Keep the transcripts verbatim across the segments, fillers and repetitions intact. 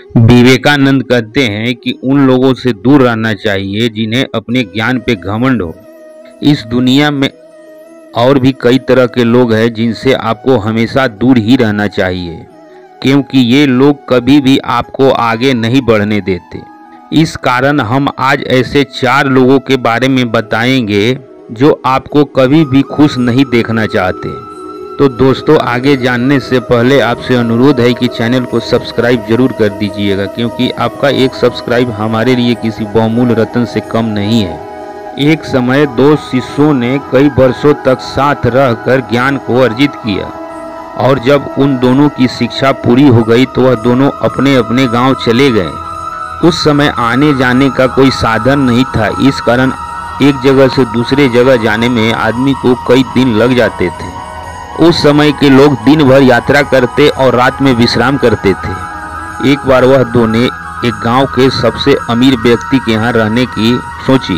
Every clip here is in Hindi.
विवेकानंद कहते हैं कि उन लोगों से दूर रहना चाहिए जिन्हें अपने ज्ञान पे घमंड हो। इस दुनिया में और भी कई तरह के लोग हैं जिनसे आपको हमेशा दूर ही रहना चाहिए, क्योंकि ये लोग कभी भी आपको आगे नहीं बढ़ने देते। इस कारण हम आज ऐसे चार लोगों के बारे में बताएंगे जो आपको कभी भी खुश नहीं देखना चाहते। तो दोस्तों, आगे जानने से पहले आपसे अनुरोध है कि चैनल को सब्सक्राइब जरूर कर दीजिएगा, क्योंकि आपका एक सब्सक्राइब हमारे लिए किसी बहुमूल्य रत्न से कम नहीं है। एक समय दो शिष्यों ने कई वर्षों तक साथ रहकर ज्ञान को अर्जित किया, और जब उन दोनों की शिक्षा पूरी हो गई तो वह दोनों अपने अपने गांव चले गए। उस समय आने जाने का कोई साधन नहीं था, इस कारण एक जगह से दूसरे जगह जाने में आदमी को कई दिन लग जाते थे। उस समय के लोग दिन भर यात्रा करते और रात में विश्राम करते थे। एक बार वह दोनों एक गांव के सबसे अमीर व्यक्ति के यहाँ रहने की सोची,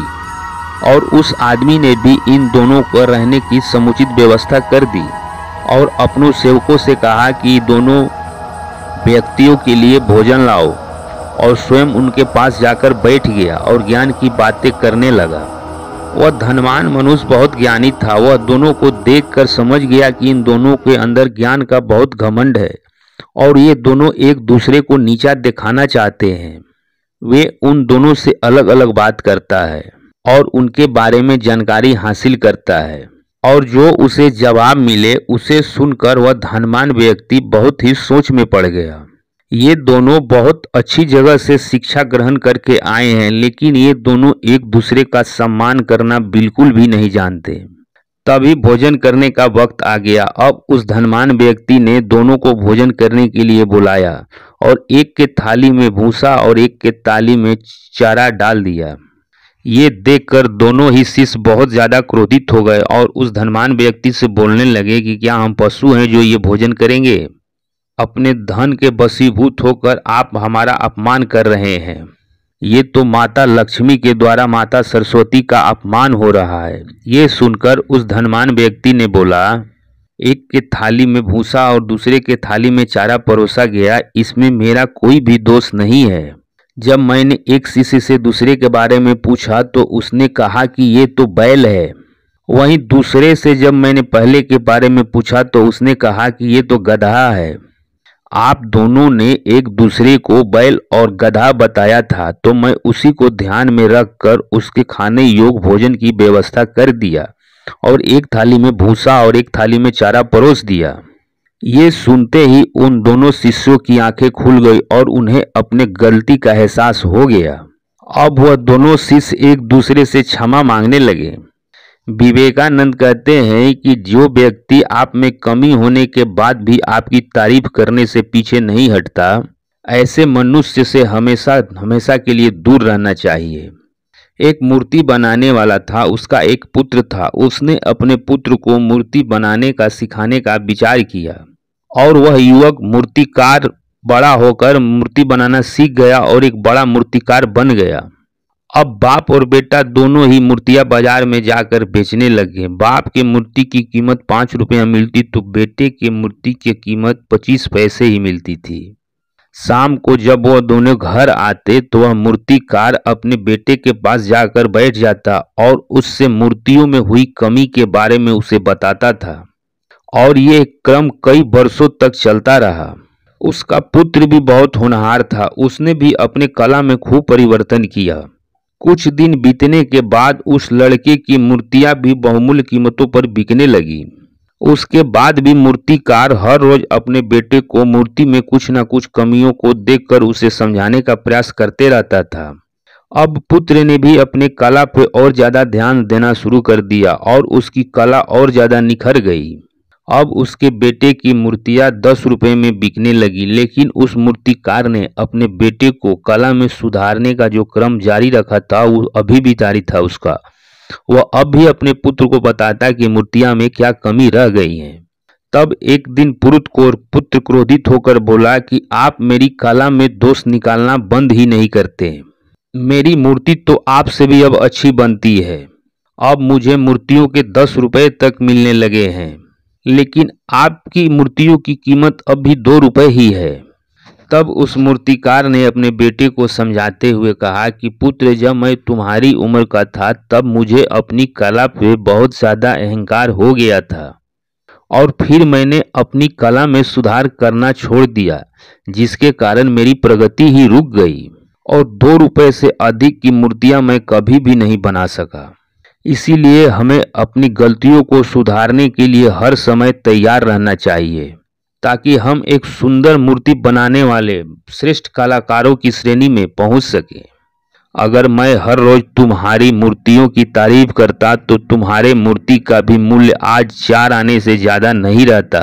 और उस आदमी ने भी इन दोनों को रहने की समुचित व्यवस्था कर दी और अपनों सेवकों से कहा कि दोनों व्यक्तियों के लिए भोजन लाओ, और स्वयं उनके पास जाकर बैठ गया और ज्ञान की बातें करने लगा। वह धनवान मनुष्य बहुत ज्ञानी था। वह दोनों को देखकर समझ गया कि इन दोनों के अंदर ज्ञान का बहुत घमंड है और ये दोनों एक दूसरे को नीचा दिखाना चाहते हैं। वे उन दोनों से अलग अलग बात करता है और उनके बारे में जानकारी हासिल करता है, और जो उसे जवाब मिले उसे सुनकर वह धनवान व्यक्ति बहुत ही सोच में पड़ गया। ये दोनों बहुत अच्छी जगह से शिक्षा ग्रहण करके आए हैं, लेकिन ये दोनों एक दूसरे का सम्मान करना बिल्कुल भी नहीं जानते। तभी भोजन करने का वक्त आ गया। अब उस धनवान व्यक्ति ने दोनों को भोजन करने के लिए बुलाया और एक के थाली में भूसा और एक के थाली में चारा डाल दिया। ये देखकर दोनों ही शिष्य बहुत ज्यादा क्रोधित हो गए और उस धनवान व्यक्ति से बोलने लगे कि क्या हम पशु हैं जो ये भोजन करेंगे? अपने धन के वशीभूत होकर आप हमारा अपमान कर रहे हैं। ये तो माता लक्ष्मी के द्वारा माता सरस्वती का अपमान हो रहा है। ये सुनकर उस धनवान व्यक्ति ने बोला, एक के थाली में भूसा और दूसरे के थाली में चारा परोसा गया, इसमें मेरा कोई भी दोष नहीं है। जब मैंने एक शिष्य से दूसरे के बारे में पूछा तो उसने कहा कि ये तो बैल है। वहीं दूसरे से जब मैंने पहले के बारे में पूछा तो उसने कहा कि ये तो गधा है। आप दोनों ने एक दूसरे को बैल और गधा बताया था, तो मैं उसी को ध्यान में रखकर उसके खाने योग्य भोजन की व्यवस्था कर दिया और एक थाली में भूसा और एक थाली में चारा परोस दिया। ये सुनते ही उन दोनों शिष्यों की आंखें खुल गई और उन्हें अपने गलती का एहसास हो गया। अब वह दोनों शिष्य एक दूसरे से क्षमा मांगने लगे। विवेकानंद कहते हैं कि जो व्यक्ति आप में कमी होने के बाद भी आपकी तारीफ करने से पीछे नहीं हटता, ऐसे मनुष्य से हमेशा हमेशा के लिए दूर रहना चाहिए। एक मूर्ति बनाने वाला था, उसका एक पुत्र था। उसने अपने पुत्र को मूर्ति बनाने का सिखाने का विचार किया और वह युवक मूर्तिकार बड़ा होकर मूर्ति बनाना सीख गया और एक बड़ा मूर्तिकार बन गया। अब बाप और बेटा दोनों ही मूर्तियां बाजार में जाकर बेचने लगे। बाप के मूर्ति की कीमत पाँच रुपया मिलती तो बेटे के मूर्ति की कीमत पच्चीस पैसे ही मिलती थी। शाम को जब वह दोनों घर आते तो वह मूर्तिकार अपने बेटे के पास जाकर बैठ जाता और उससे मूर्तियों में हुई कमी के बारे में उसे बताता था, और ये क्रम कई वर्षों तक चलता रहा। उसका पुत्र भी बहुत होनहार था। उसने भी अपने कला में खूब परिवर्तन किया। कुछ दिन बीतने के बाद उस लड़के की मूर्तियां भी बहुमूल्य कीमतों पर बिकने लगी। उसके बाद भी मूर्तिकार हर रोज अपने बेटे को मूर्ति में कुछ न कुछ कमियों को देखकर उसे समझाने का प्रयास करते रहता था। अब पुत्र ने भी अपने कला पे और ज्यादा ध्यान देना शुरू कर दिया और उसकी कला और ज्यादा निखर गई। अब उसके बेटे की मूर्तियां दस रुपए में बिकने लगी, लेकिन उस मूर्तिकार ने अपने बेटे को कला में सुधारने का जो क्रम जारी रखा था वो अभी भी जारी था उसका। वह अब भी अपने पुत्र को बताता कि मूर्तियां में क्या कमी रह गई है। तब एक दिन पुरुष को पुत्र क्रोधित होकर बोला कि आप मेरी कला में दोष निकालना बंद ही नहीं करते। मेरी मूर्ति तो आपसे भी अब अच्छी बनती है। अब मुझे मूर्तियों के दस रुपए तक मिलने लगे हैं, लेकिन आपकी मूर्तियों की कीमत अब भी दो रुपए ही है। तब उस मूर्तिकार ने अपने बेटे को समझाते हुए कहा कि पुत्र, जब मैं तुम्हारी उम्र का था तब मुझे अपनी कला पे बहुत ज़्यादा अहंकार हो गया था और फिर मैंने अपनी कला में सुधार करना छोड़ दिया, जिसके कारण मेरी प्रगति ही रुक गई और दो रुपए से अधिक की मूर्तियां मैं कभी भी नहीं बना सका। इसीलिए हमें अपनी गलतियों को सुधारने के लिए हर समय तैयार रहना चाहिए, ताकि हम एक सुंदर मूर्ति बनाने वाले श्रेष्ठ कलाकारों की श्रेणी में पहुंच सके। अगर मैं हर रोज तुम्हारी मूर्तियों की तारीफ करता तो तुम्हारे मूर्ति का भी मूल्य आज चार आने से ज्यादा नहीं रहता।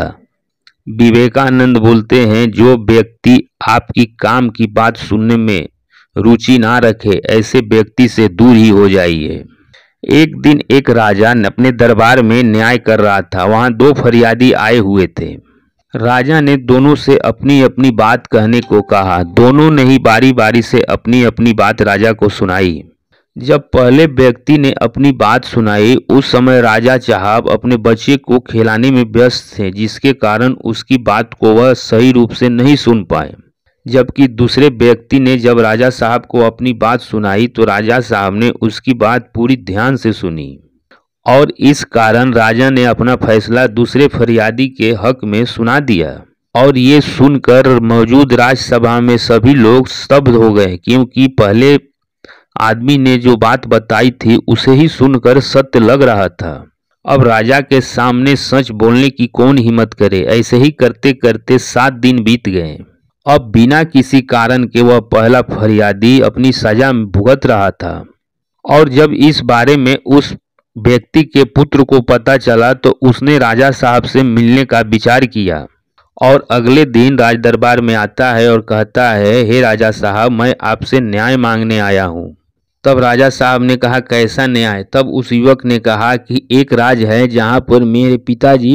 विवेकानंद बोलते हैं, जो व्यक्ति आपकी काम की बात सुनने में रुचि ना रखे, ऐसे व्यक्ति से दूर ही हो जाइए। एक दिन एक राजा अपने दरबार में न्याय कर रहा था। वहां दो फरियादी आए हुए थे। राजा ने दोनों से अपनी अपनी बात कहने को कहा। दोनों ने ही बारी बारी से अपनी अपनी बात राजा को सुनाई। जब पहले व्यक्ति ने अपनी बात सुनाई, उस समय राजा साहब अपने बच्चे को खिलाने में व्यस्त थे, जिसके कारण उसकी बात को वह सही रूप से नहीं सुन पाए। जबकि दूसरे व्यक्ति ने जब राजा साहब को अपनी बात सुनाई तो राजा साहब ने उसकी बात पूरी ध्यान से सुनी और इस कारण राजा ने अपना फैसला दूसरे फरियादी के हक में सुना दिया। और ये सुनकर मौजूद राजसभा में सभी लोग स्तब्ध हो गए, क्योंकि पहले आदमी ने जो बात बताई थी उसे ही सुनकर सत्य लग रहा था। अब राजा के सामने सच बोलने की कौन हिम्मत करे। ऐसे ही करते करते सात दिन बीत गए। अब बिना किसी कारण के वह पहला फरियादी अपनी सजा भुगत रहा था और जब इस बारे में उस व्यक्ति के पुत्र को पता चला तो उसने राजा साहब से मिलने का विचार किया और अगले दिन राज दरबार में आता है और कहता है, हे राजा साहब, मैं आपसे न्याय मांगने आया हूँ। तब राजा साहब ने कहा, कैसा न्याय? तब उस युवक ने कहा कि एक राज है जहाँ पर मेरे पिताजी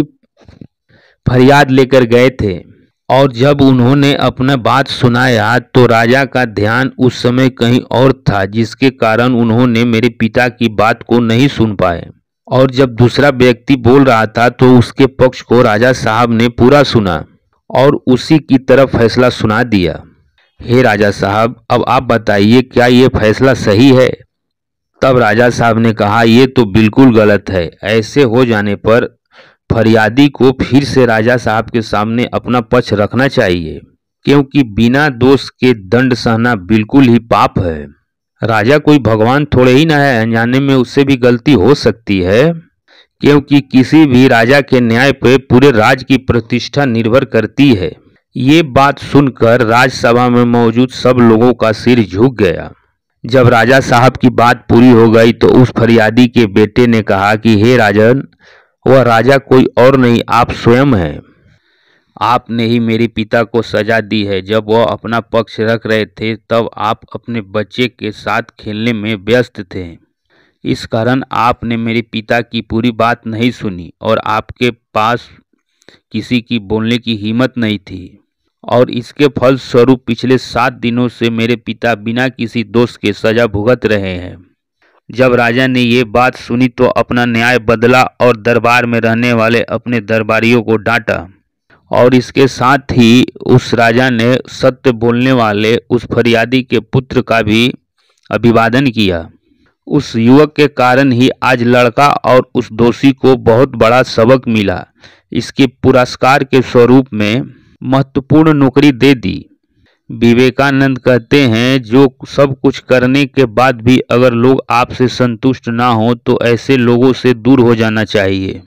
फरियाद लेकर गए थे और जब उन्होंने अपना बात सुनाया तो राजा का ध्यान उस समय कहीं और था, जिसके कारण उन्होंने मेरे पिता की बात को नहीं सुन पाए। और जब दूसरा व्यक्ति बोल रहा था तो उसके पक्ष को राजा साहब ने पूरा सुना और उसी की तरफ फैसला सुना दिया। हे राजा साहब, अब आप बताइए, क्या ये फैसला सही है? तब राजा साहब ने कहा, ये तो बिल्कुल गलत है। ऐसे हो जाने पर फरियादी को फिर से राजा साहब के सामने अपना पक्ष रखना चाहिए, क्योंकि बिना दोष के दंड सहना बिल्कुल ही पाप है। राजा कोई भगवान थोड़े ही ना है, अनजाने में उससे भी गलती हो सकती है, क्योंकि किसी भी राजा के न्याय पे पूरे राज की प्रतिष्ठा निर्भर करती है। ये बात सुनकर राजसभा में मौजूद सब लोगों का सिर झुक गया। जब राजा साहब की बात पूरी हो गई तो उस फरियादी के बेटे ने कहा कि हे राजन, वह राजा कोई और नहीं, आप स्वयं हैं। आपने ही मेरे पिता को सजा दी है। जब वह अपना पक्ष रख रहे थे तब आप अपने बच्चे के साथ खेलने में व्यस्त थे। इस कारण आपने मेरे पिता की पूरी बात नहीं सुनी और आपके पास किसी की बोलने की हिम्मत नहीं थी और इसके फल स्वरूप पिछले सात दिनों से मेरे पिता बिना किसी दोष के सजा भुगत रहे हैं। जब राजा ने ये बात सुनी तो अपना न्याय बदला और दरबार में रहने वाले अपने दरबारियों को डांटा और इसके साथ ही उस राजा ने सत्य बोलने वाले उस फरियादी के पुत्र का भी अभिवादन किया। उस युवक के कारण ही आज लड़का और उस दोषी को बहुत बड़ा सबक मिला। इसके पुरस्कार के स्वरूप में महत्वपूर्ण नौकरी दे दी। विवेकानंद कहते हैं, जो सब कुछ करने के बाद भी अगर लोग आपसे संतुष्ट ना हो तो ऐसे लोगों से दूर हो जाना चाहिए।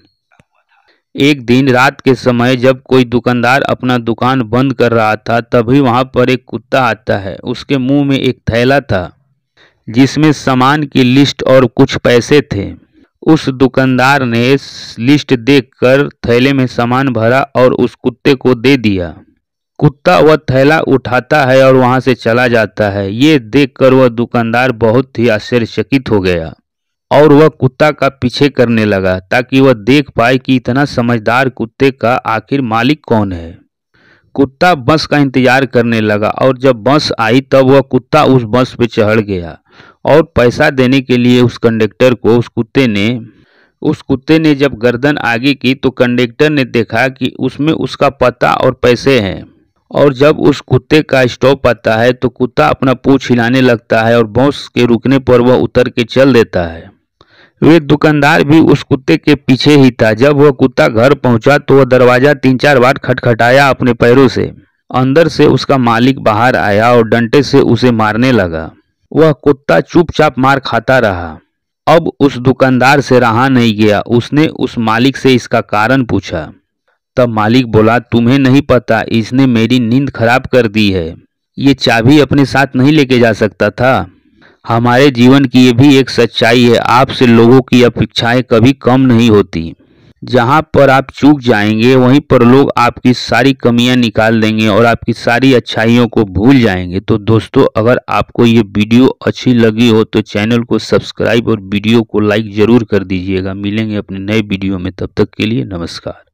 एक दिन रात के समय जब कोई दुकानदार अपना दुकान बंद कर रहा था तभी वहां पर एक कुत्ता आता है। उसके मुंह में एक थैला था जिसमें सामान की लिस्ट और कुछ पैसे थे। उस दुकानदार ने लिस्ट देखकर थैले में सामान भरा और उस कुत्ते को दे दिया। कुत्ता वह थैला उठाता है और वहां से चला जाता है। ये देखकर वह दुकानदार बहुत ही आश्चर्यचकित हो गया और वह कुत्ता का पीछे करने लगा ताकि वह देख पाए कि इतना समझदार कुत्ते का आखिर मालिक कौन है। कुत्ता बस का इंतजार करने लगा और जब बस आई तब वह कुत्ता उस बस पे चढ़ गया और पैसा देने के लिए उस कंडक्टर को उस कुत्ते ने उस कुत्ते ने जब गर्दन आगे की तो कंडक्टर ने देखा कि उसमें उसका पता और पैसे हैं और जब उस कुत्ते का स्टॉप आता है तो कुत्ता अपना पूंछ हिलाने लगता है और बॉस के रुकने पर वह उतर के चल देता है। वे दुकानदार भी उस कुत्ते के पीछे ही था। जब वह कुत्ता घर पहुंचा तो वह दरवाजा तीन चार बार खटखटाया अपने पैरों से। अंदर से उसका मालिक बाहर आया और डंडे से उसे मारने लगा। वह कुत्ता चुपचाप मार खाता रहा। अब उस दुकानदार से रहा नहीं गया। उसने उस मालिक से इसका कारण पूछा। तब मालिक बोला, तुम्हें नहीं पता, इसने मेरी नींद खराब कर दी है। ये चाबी अपने साथ नहीं लेके जा सकता था। हमारे जीवन की ये भी एक सच्चाई है, आपसे लोगों की अपेक्षाएं कभी कम नहीं होती। जहां पर आप चूक जाएंगे वहीं पर लोग आपकी सारी कमियां निकाल देंगे और आपकी सारी अच्छाइयों को भूल जाएंगे। तो दोस्तों, अगर आपको ये वीडियो अच्छी लगी हो तो चैनल को सब्सक्राइब और वीडियो को लाइक जरूर कर दीजिएगा। मिलेंगे अपने नए वीडियो में, तब तक के लिए नमस्कार।